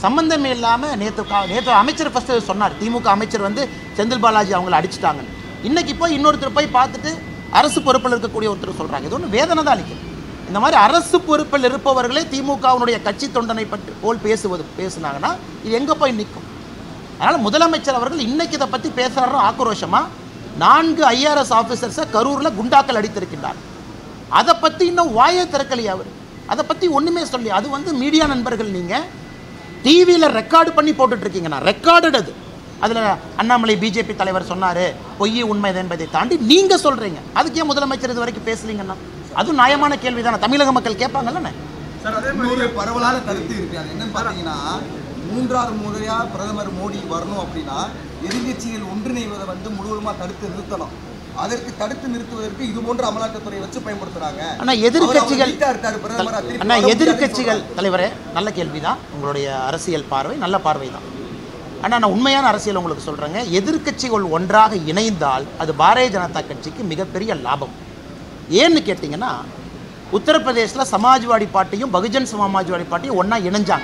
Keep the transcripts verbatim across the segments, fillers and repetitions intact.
சம்பந்தமே இல்லாமல் நேற்று நேற்று அமைச்சர் ஃபஸ்ட்டு சொன்னார், திமுக அமைச்சர் வந்து செந்தில் பாலாஜி அவங்கள அடிச்சிட்டாங்க. இன்றைக்கி போய் இன்னொருத்தர் போய் பார்த்துட்டு அரசு பொறுப்பில் இருக்கக்கூடிய ஒருத்தர் சொல்கிறாங்க. இது ஒன்று வேதனை தான் அளிக்குது. இந்த மாதிரி அரசு பொறுப்பில் இருப்பவர்களே திமுகவினுடைய கட்சி தொண்டனை பற்றி போல் பேசுவது பேசுனாங்கன்னா இது எங்கே போய் நிற்கும்? அதனால் முதலமைச்சர் அவர்கள் இன்றைக்கி இதை பற்றி பேசுகிறாரோ ஆக்ரோஷமாக நான்கு ஐஆர்எஸ் ஆஃபீஸர்ஸை கரூரில் குண்டாக்கள் அடித்திருக்கின்றார். அதை பற்றி இன்னும் வாயை திறக்கலையே அவர். அதை பற்றி ஒன்றுமே சொல்லி அது வந்து மீடியா நண்பர்கள் நீங்கள் டிவியில் ரெக்கார்டு பண்ணி போட்டுட்ருக்கீங்கண்ணா, ரெக்கார்டட் அது. அதில் அண்ணாமலை பிஜேபி தலைவர் சொன்னார் பொய் உண்மை என்பதை தாண்டி நீங்கள் சொல்கிறீங்க. அதுக்கு ஏன் முதலமைச்சர் இது வரைக்கும் பேசலீங்கன்னா? அதுவும் நியாயமான கேள்வி தானே, தமிழக மக்கள் கேட்பாங்கல்லண்ணே. சார் அதே மாதிரி பரவலான கருத்து இருக்கு. அது என்னன்னு பார்த்தீங்கன்னா, மூன்றாவது முறையாக பிரதமர் மோடி வரணும் அப்படின்னா எதிர்கட்சிகள் ஒன்றிணைவதை வந்து முழுவதுமாக தடுத்து நிறுத்தணும். அதற்கு தடுத்து நிறுத்துவதற்கு இது போன்ற அமலாக்கத்துறை வச்சு பயன்படுத்துறாங்க. ஆனால் எதிர்கட்சிகள் அண்ணா எதிர்கட்சிகள் தலைவரே நல்ல கேள்விதான், உங்களுடைய அரசியல் பார்வை நல்ல பார்வை தான். ஆனால் நான் உண்மையான அரசியல் உங்களுக்கு சொல்கிறேங்க, எதிர்கட்சிகள் ஒன்றாக இணைந்தால் அது பாரதிய ஜனதா கட்சிக்கு மிகப்பெரிய லாபம். ஏன்னு கேட்டிங்கன்னா, உத்தரப்பிரதேசில் சமாஜ்வாடி பார்ட்டியும் பகுஜன் சமாஜ்வாடி பார்ட்டியும் ஒன்றா இணைஞ்சாங்க.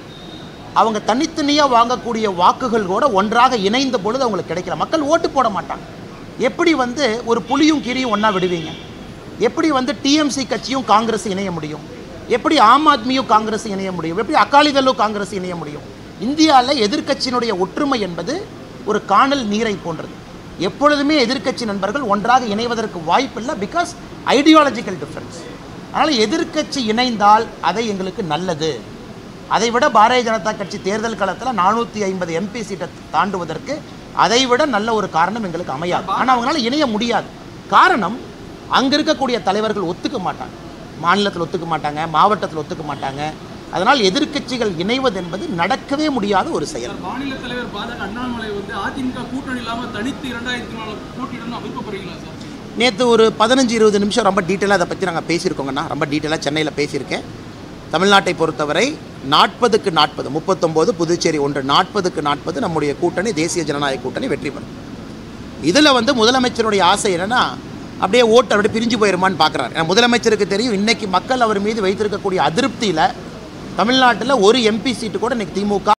அவங்க தனித்தனியாக வாங்கக்கூடிய வாக்குகள் கூட ஒன்றாக இணைந்த பொழுது அவங்களுக்கு கிடைக்கல. மக்கள் ஓட்டு போட மாட்டாங்க. எப்படி வந்து ஒரு புலியும் கீரியும் ஒன்றா விடுவீங்க? எப்படி வந்து டிஎம்சி கட்சியும் காங்கிரஸ் இணைய முடியும்? எப்படி ஆம் ஆத்மியும் காங்கிரஸ் இணைய முடியும்? எப்படி அகாலிதளும் காங்கிரஸ் இணைய முடியும்? இந்தியாவில் எதிர்க்கட்சியினுடைய ஒற்றுமை என்பது ஒரு காணல் நீரை போன்றது. எப்பொழுதுமே எதிர்க்கட்சி நண்பர்கள் ஒன்றாக இணைவதற்கு வாய்ப்பில்லை, பிகாஸ் ஐடியாலஜிக்கல் டிஃப்ரென்ஸ். அதனால் எதிர்க்கட்சி இணைந்தால் அதை எங்களுக்கு நல்லது. அதை விட பாரதிய ஜனதா கட்சி தேர்தல் காலத்தில் நானூற்றி ஐம்பது எம்பி சீட்டை தாண்டுவதற்கு அதை விட நல்ல ஒரு காரணம் எங்களுக்கு அமையாது. ஆனால் அவங்களால இணைய முடியாது. காரணம், அங்கே இருக்கக்கூடிய தலைவர்கள் ஒத்துக்க மாட்டாங்க, மாநிலத்தில் ஒத்துக்க மாட்டாங்க, மாவட்டத்தில் ஒத்துக்க மாட்டாங்க. அதனால் எதிர்க்கட்சிகள் இணைவது என்பது நடக்கவே முடியாத ஒரு செயல். மாநில தலைவர் பாஜக அண்ணாமலை வந்து அதிமுக கூட்டணி இல்லாமல் தனித்து இரண்டாயிரத்தி நாலு போட்டியிடணும் அமைப்பப்படுறீங்களா சார்? நேற்று ஒரு பதினஞ்சு இருபது நிமிஷம் ரொம்ப டீட்டெயிலாக அதை பற்றி நாங்கள் பேசியிருக்கோங்கண்ணா. ரொம்ப டீட்டெயிலாக சென்னையில் பேசியிருக்கேன். தமிழ்நாட்டை பொறுத்தவரை நாற்பதுக்கு நாற்பது முப்பத்தொம்போது புதுச்சேரி ஒன்று நாற்பதுக்கு நாற்பது நம்முடைய கூட்டணி தேசிய ஜனநாயக கூட்டணி வெற்றி பெறும். இதில் வந்து முதலமைச்சருடைய ஆசை என்னென்னா, அப்படியே ஓட்டு அப்படியே பிரிஞ்சு போயிருமான்னு பார்க்குறாரு. ஏன்னா முதலமைச்சருக்கு தெரியும் இன்றைக்கி மக்கள் அவர் மீது வைத்திருக்கக்கூடிய அதிருப்தியில் தமிழ்நாட்டில் ஒரு எம்பி சீட்டு கூட இன்றைக்கி திமுக